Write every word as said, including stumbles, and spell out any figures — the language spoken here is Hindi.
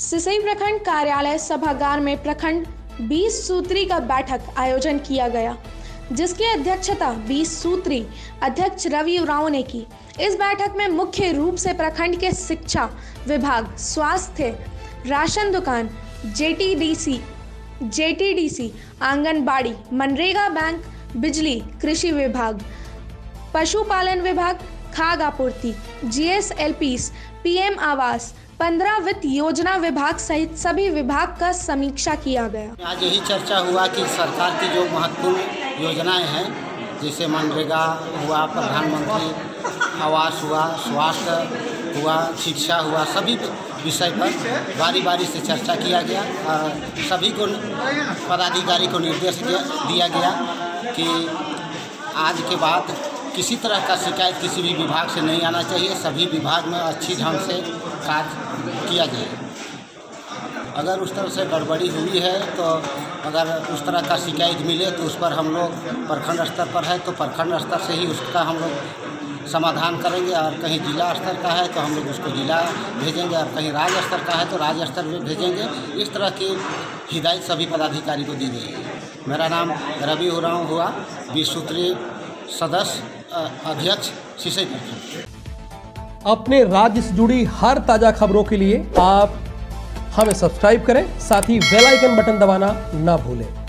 सिसई प्रखंड कार्यालय सभागार में प्रखंड बीस सूत्री का बैठक आयोजन किया गया, जिसकी अध्यक्षता बीस सूत्री अध्यक्ष रवि उरांव ने की। इस बैठक में मुख्य रूप से प्रखंड के शिक्षा विभाग, स्वास्थ्य, राशन दुकान, जेटीडीसी, जेटीडीसी, आंगनबाड़ी, मनरेगा बैंक, बिजली, कृषि विभाग, पशुपालन विभाग, खाद्य आपूर्ति, जीएसएलपीस, पीएम आवास, पंद्रह वित्त योजना विभाग सहित सभी विभाग का समीक्षा किया गया। आज यही चर्चा हुआ कि सरकार की जो महत्वपूर्ण योजनाएं हैं, जैसे मनरेगा हुआ, प्रधानमंत्री आवास हुआ, स्वास्थ्य हुआ, शिक्षा हुआ, सभी विषय पर बारी बारी से चर्चा किया गया और सभी को पदाधिकारी को निर्देश दिया गया कि आज के बाद किसी तरह का शिकायत किसी भी विभाग से नहीं आना चाहिए। सभी विभाग में अच्छी ढंग से कार्य किया जाए। अगर उस तरह से गड़बड़ी हुई है तो अगर उस तरह का शिकायत मिले तो उस पर हम लोग प्रखंड स्तर पर है तो प्रखंड स्तर से ही उसका हम लोग समाधान करेंगे, और कहीं जिला स्तर का है तो हम लोग उसको जिला भेजेंगे, और कहीं राज्य स्तर का है तो राज्य स्तर में भेजेंगे। इस तरह की हिदायत सभी पदाधिकारी को दी गई है। मेरा नाम रवि उरांव हुआ, बीस सूत्रीय सदस्य अध्यक्ष सिसई प्रखंड। अपने राज्य से जुड़ी हर ताजा खबरों के लिए आप हमें सब्सक्राइब करें, साथ ही बेल आइकन बटन दबाना ना भूलें।